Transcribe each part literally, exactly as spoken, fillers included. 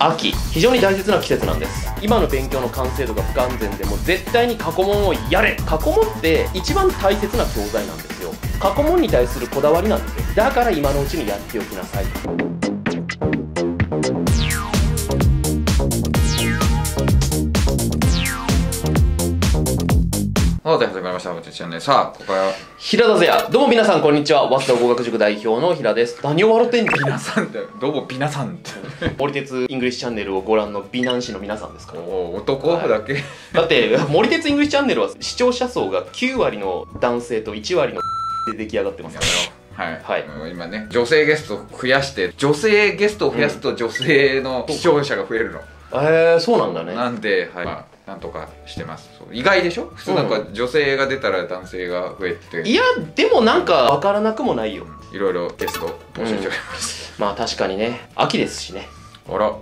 秋、非常に大切な季節なんです。今の勉強の完成度が不完全でも絶対に過去問をやれ。過去問って一番大切な教材なんですよ。過去問に対するこだわりなんですよ。だから今のうちにやっておきなさい。 はい、始まりました。チャンネル。さあ、ここから平田ぜや。どうも皆さんこんにちは。早稲田語学塾代表の平です。何を笑ってんの？ 皆さんって、どうも皆さんって。 森鉄イングリッシュチャンネルをご覧の美男子の皆さんですから。 お男だけ、はい、 だって森鉄イングリッシュチャンネルは視聴者層がきゅうわりの男性といちわりので出来上がってますからはい、はい、今ね、女性ゲストを増やして、女性ゲストを増やすと女性の視聴者が増えるの。 うん、えー、そうなんだね。 なんで、はい、まあなんとかしてます。意外でしょ？普通なんか女性が出たら男性が増えて、うん、 いやでもなんか分からなくもないよ。 いろいろゲスト募集しております、 うん、まあ確かにね、秋ですしね。 あら、うん、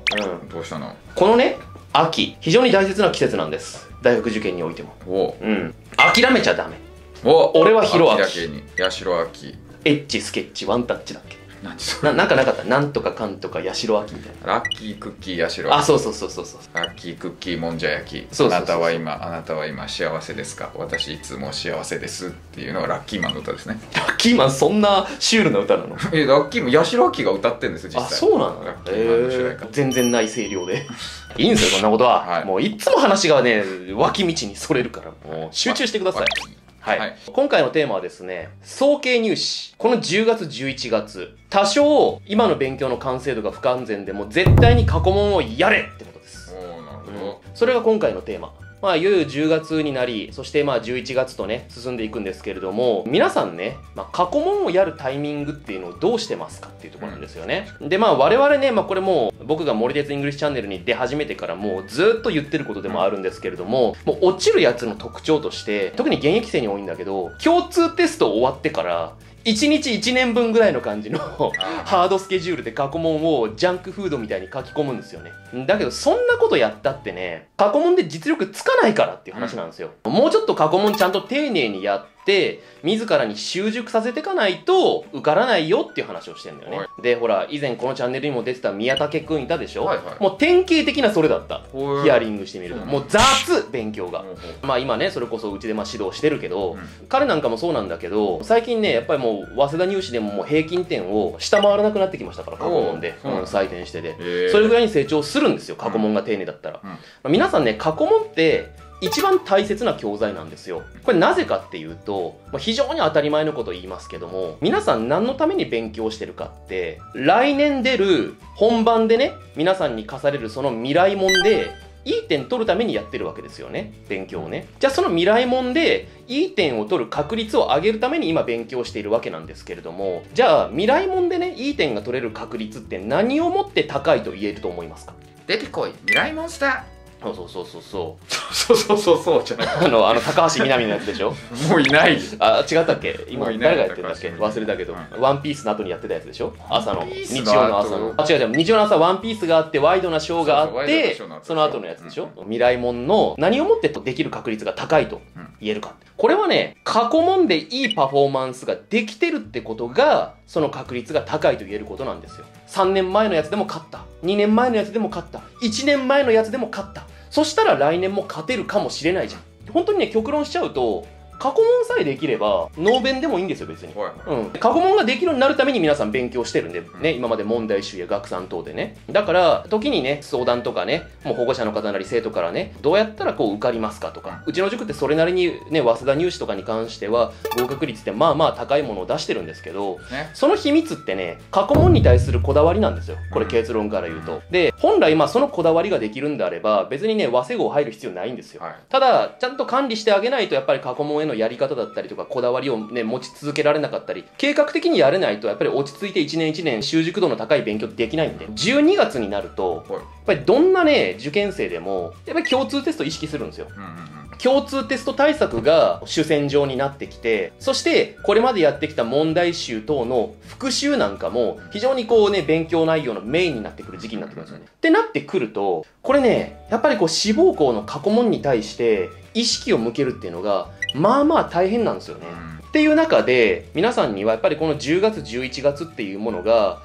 どうしたの？ このね、秋非常に大切な季節なんです。大学受験においても。おうん、諦めちゃダメ。 お俺はヒロアキ。 秋だけに八代亜紀。 エッチスケッチワンタッチだっけ？ 何それ？ な、なんかなかった？なんとかかんとか八代亜紀みたいな。 ラッキークッキー八代。 あ、そうそうそうそうそう。 ラッキークッキーもんじゃ焼き。 そうそうそうそう。 あなたは今あなたは今幸せですか？私いつも幸せですっていうのがラッキーマンの歌ですね。 ラッキーマンそんなシュールな歌なの？ え、ラッキーマン八代亜紀が歌ってるんですよ実際。 あ、そうなの？ ラッキーマンの主題歌。 えー、全然ない声量で。いいんですよそんなことは。はい、もういつも話がね脇道にそれるからもう集中してください。はい、はい、今回のテーマはですね、早慶入試。このじゅうがつじゅういちがつ、多少今の勉強の完成度が不完全でも絶対に過去問をやれってことです。 おー、なるほど、 うん、それが今回のテーマ。まあいよいよじゅうがつになり、そしてまあじゅういちがつとね進んでいくんですけれども、皆さんね、まあ、過去問をやるタイミングっていうのをどうしてますかっていうところなんですよね。うん、でまあ我々ね、まあこれもう僕が森鉄イングリッシュチャンネルに出始めてからもうずっと言ってることでもあるんですけれども、もう落ちるやつの特徴として、特に現役生に多いんだけど、共通テスト終わってからいちにちいちねんぶんぐらいの感じのハードスケジュールで過去問をジャンクフードみたいに書き込むんですよね。だけどそんなことやったってね、過去問で実力つかないからっていう話なんですよ。うん、もうちょっと過去問ちゃんと丁寧にやって自らに習熟させていかないと受からないよっていう話をしてんだよね。でほら以前このチャンネルにも出てた宮武くんいたでしょ、はいはい、もう典型的なそれだった。ヒアリングしてみると、うん、もう雑勉強が、うん、まあ今ねそれこそうちでまあ指導してるけど、うん、彼なんかもそうなんだけど、最近ねやっぱりもう早稲田入試でももう平均点を下回らなくなってきましたから、過去問で、うん、採点してでそれぐらいに成長するんですよ、過去問が丁寧だったら。うんうん、まあ、皆さんね、過去問って一番大切な教材なんですよ。これなぜかっていうと、まあ、非常に当たり前のことを言いますけども、皆さん何のために勉強してるかって、来年出る本番でね、皆さんに課されるその未来問でいい点取るためにやってるわけですよね、勉強をね。じゃあその未来問でいい点を取る確率を上げるために今勉強しているわけなんですけれども、じゃあ未来問でねいい点が取れる確率って何をもって高いと言えると思いますか？ 出てこい未来モンスター。 そうそうそうそうそうそうそうそうそうじゃないあのあの高橋みなみのやつでしょ。 もういない。 あ、違ったっけ？今誰がやってるんだっけ？忘れたけど、うん、ワンピースの後にやってたやつでしょ。朝の日曜の朝の、あ、違う違う、日曜の朝ワンピースがあってワイドなショーがあって、その後のやつでしょ、うん、未来問の何をもってできる確率が高いと言えるか、うん、これはね、過去問でいいパフォーマンスができてるってことがその確率が高いと言えることなんですよ。さんねんまえのやつでも勝った、にねんまえのやつでも勝った、いちねんまえのやつでも勝った、そしたら来年も勝てるかもしれないじゃん。本当にね、極論しちゃうと、過去問さえできれば、ノーベンでもいいんですよ、別に。うん。過去問ができるようになるために皆さん勉強してるんで、ね、今まで問題集や学産等でね。だから、時にね、相談とかね、もう保護者の方なり生徒からね、どうやったらこう受かりますかとか、うちの塾ってそれなりにね、早稲田入試とかに関しては、合格率ってまあまあ高いものを出してるんですけど、ね、その秘密ってね、過去問に対するこだわりなんですよ。これ結論から言うと。で、本来まあそのこだわりができるんであれば、別にね、早稲号入る必要ないんですよ。はい、ただ、ちゃんと管理してあげないと、やっぱり過去問へのやり方だったりとかこだわりをね持ち続けられなかったり、計画的にやれないとやっぱり落ち着いていちねんいちねん習熟度の高い勉強できないんで、じゅうにがつになるとやっぱりどんなね受験生でもやっぱり共通テストを意識するんですよ。うんうんうん、共通テスト対策が主戦場になってきて、そしてこれまでやってきた問題集等の復習なんかも非常にこうね勉強内容のメインになってくる時期になってくるんですよね。ってなってくると、これねやっぱりこう志望校の過去問に対して意識を向けるっていうのがまあまあ大変なんですよね。っていう中で皆さんにはやっぱりこのじゅうがつじゅういちがつっていうものが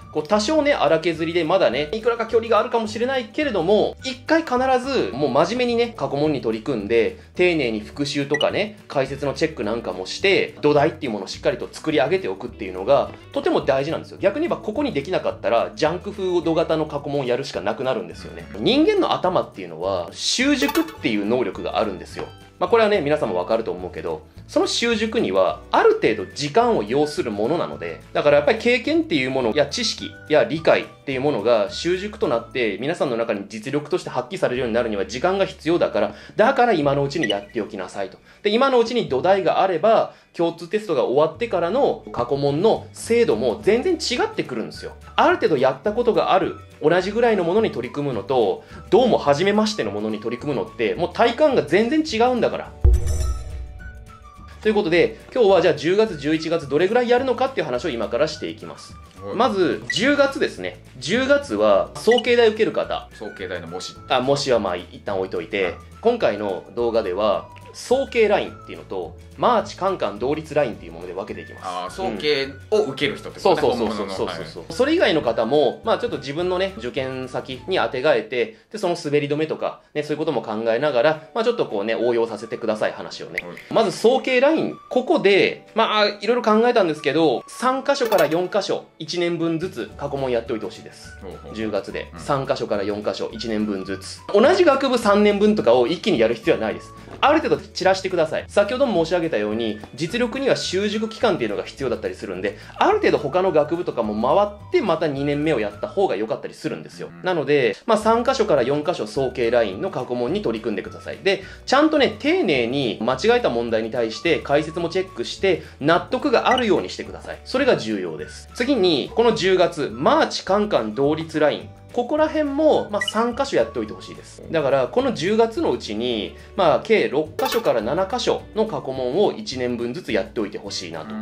こう多少ね、荒削りでまだね、いくらか距離があるかもしれないけれども、一回必ずもう真面目にね、過去問に取り組んで、丁寧に復習とかね、解説のチェックなんかもして、土台っていうものをしっかりと作り上げておくっていうのが、とても大事なんですよ。逆に言えばここにできなかったら、ジャンク風土型の過去問をやるしかなくなるんですよね。人間の頭っていうのは、習熟っていう能力があるんですよ。まあこれはね、皆さんもわかると思うけど、その習熟にはある程度時間を要するものなので、だからやっぱり経験っていうものや知識や理解っていうものが習熟となって皆さんの中に実力として発揮されるようになるには時間が必要だから、だから今のうちにやっておきなさいと。で、今のうちに土台があれば、共通テストが終わってからの過去問の精度も全然違ってくるんですよ。ある程度やったことがある、同じぐらいのものに取り組むのと、どうも初めましてのものに取り組むのって、もう体感が全然違うんだから。ということで、今日はじゃあじゅうがつ、じゅういちがつどれぐらいやるのかっていう話を今からしていきます。まず、じゅうがつですね。じゅうがつは、早慶大受ける方。 早慶大の模試。 あ、模試はまあ一旦置いといて、今回の動画では、早慶ラインっていうのと、マーチカンカン同率ラインっていうもので分けていきます。 ああ、早慶を受ける人ってことね。 そうそうそうそうそうそう。それ以外の方も、まあちょっと自分のね、受験先に当てがえて、で、その滑り止めとか、ね、そういうことも考えながら、まあちょっとこうね、応用させてください、話をね。まず、早慶ライン。ここで、まあ、いろいろ考えたんですけど、さんかしょからよんかしょ、いちねんぶんずつ過去問やっておいてほしいです。じゅうがつで。さんかしょからよんかしょ、いちねんぶんずつ。同じ学部さんねんぶんとかを一気にやる必要はないです。ある程度散らしてください。先ほども申し上げたように、実力には習熟期間っていうのが必要だったりするんで、ある程度他の学部とかも回ってまたにねんめをやった方が良かったりするんですよ。なので、まあさんかしょからよんかしょ早慶ラインの過去問に取り組んでください。で、ちゃんとね、丁寧に間違えた問題に対して解説もチェックして、納得があるようにしてください。それが重要です。次に、このじゅうがつ、マーチカンカン同率ライン。ここら辺も、まあ、さんかしょやっておいてほしいです。だから、このじゅうがつのうちに、まあ、計ろっかしょからななかしょの過去問をいちねんぶんずつやっておいてほしいなと。うん。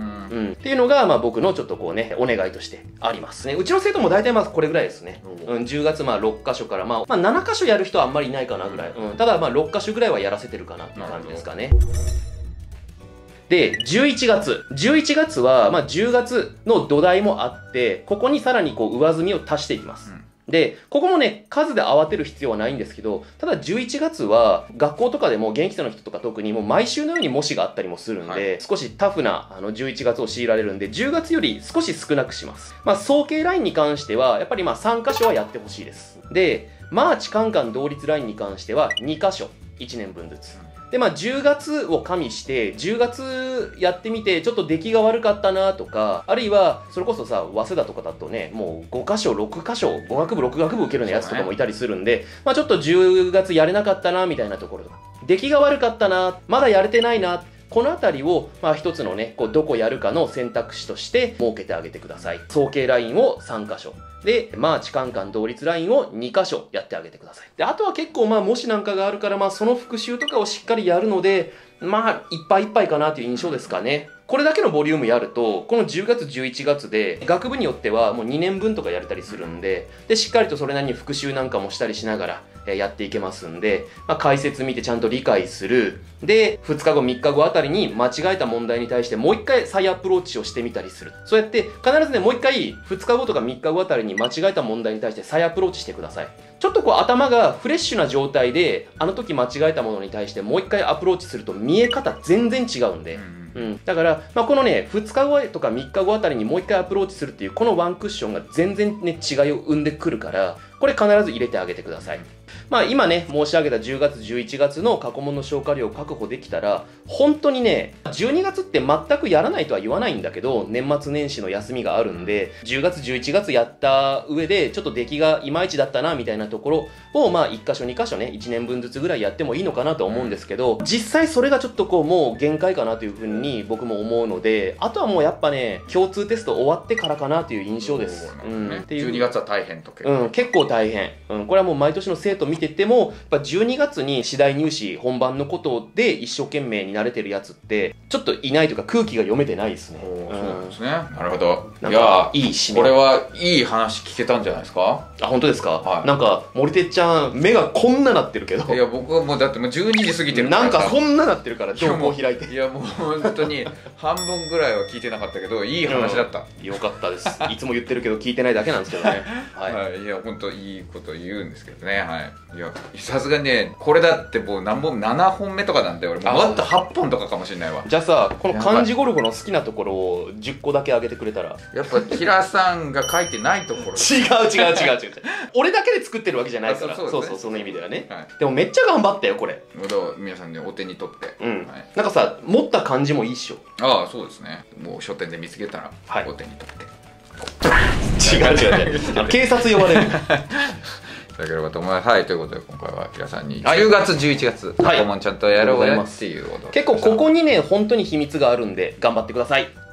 っていうのが、まあ、僕のちょっとこうね、お願いとしてありますね。うちの生徒も大体まあ、これぐらいですね。うん、じゅうがつ、まあ、ろっかしょから、まあ、まあ、ななかしょやる人はあんまりいないかなぐらい。うん。ただ、まあ、ろっかしょぐらいはやらせてるかなっていう感じですかね。で、じゅういちがつ。じゅういちがつは、まあ、じゅうがつの土台もあって、ここにさらにこう、上積みを足していきます。うん、で、ここもね、数で慌てる必要はないんですけど、ただじゅういちがつは、学校とかでも現役生の人とか特にもう毎週のように模試があったりもするんで、はい、少しタフなあのじゅういちがつを強いられるんで、じゅうがつより少し少なくします。まあ、早慶ラインに関しては、やっぱりまあさんかしょはやってほしいです。で、マーチカンカン同率ラインに関してはにかしょ、いちねんぶんずつ。で、まあ、じゅうがつを加味して、じゅうがつやってみて、ちょっと出来が悪かったなとか、あるいは、それこそさ、早稲田とかだとね、もうごかしょ、ろっかしょ、ご学部、ろく学部受けるようなやつとかもいたりするんで、まあ、ちょっとじゅうがつやれなかったなみたいなところとか、出来が悪かったな、まだやれてないな、このあたりを、まあ一つのね、こう、どこやるかの選択肢として設けてあげてください。早慶ラインをさんかしょ。で、マーチカンカン同率ラインをにかしょやってあげてください。で、あとは結構まあ模試なんかがあるから、まあその復習とかをしっかりやるので、まあいっぱいいっぱいかなという印象ですかね。これだけのボリュームやると、このじゅうがつ、じゅういちがつで、学部によってはもうにねんぶんとかやれたりするんで、で、しっかりとそれなりに復習なんかもしたりしながら、えやっていけますんで、まあ、解説見てちゃんと理解する。で、ふつかご、みっかごあたりに間違えた問題に対してもう一回再アプローチをしてみたりする。そうやって、必ずね、もう一回、ふつかごとかみっかごあたりに間違えた問題に対して再アプローチしてください。ちょっとこう頭がフレッシュな状態で、あの時間違えたものに対してもう一回アプローチすると見え方全然違うんで。うん、だから、まあ、このね、ふつかごとかみっかごあたりにもう一回アプローチするっていう、このワンクッションが全然ね、違いを生んでくるから、これ必ず入れてあげてください。まあ今ね、申し上げたじゅうがつ、じゅういちがつの過去問の消化量を確保できたら、本当にね、じゅうにがつって全くやらないとは言わないんだけど、年末年始の休みがあるんで、じゅうがつ、じゅういちがつやった上で、ちょっと出来がいまいちだったな、みたいなところを、まあいっかしょ、にかしょね、いちねんぶんずつぐらいやってもいいのかなと思うんですけど、実際それがちょっとこう、もう限界かなというふうに僕も思うので、あとはもうやっぱね、共通テスト終わってからかなという印象です。 うん。っていうじゅうにがつは大変とうん、結構大変。うん、これはもう毎年の生徒と見てても、やっぱじゅうにがつに次第入試本番のことで一生懸命に慣れてるやつってちょっといないというか空気が読めてないですね。 そうなんですね。なるほど。 いやいい締め。 これはいい話聞けたんじゃないですか。 あ、本当ですか。 はい、 なんか森手ちゃん目がこんななってるけど。 いや僕はもうだってもうじゅうにじ過ぎてるからなんかこんななってるから情報開いて。 いやもう本当に半分ぐらいは聞いてなかったけどいい話だった。 うん、よかったです。いつも言ってるけど聞いてないだけなんですけどね。 はい、はい、いや本当いいこと言うんですけどね。はい。いやさすがにねこれだってもう何本ななほんめとかなんで俺ももっとはっぽんとかかもしれないわ。 じゃあさこの漢字ゴルゴの好きなところをじゅっこだけ上げてくれたら。 やっぱキラさんが書いてないところ。 違う違う違う違う違う。俺だけで作ってるわけじゃないから。そうそうそうその意味ではね。はい、でもめっちゃ頑張ったよこれ。 皆さんねお手に取って。 うん。はい、なんかさ持った感じもいいっしょ。 ああそうですね。もう書店で見つけたら、はい、お手に取って。 違う違う違う。警察呼ばれる。 いただければと思います。はい、ということで今回は皆さんにじゅうがつじゅういちがつ過去問ちゃんとやろうねっていうこと、 結構ここにね本当に秘密があるんで頑張ってください。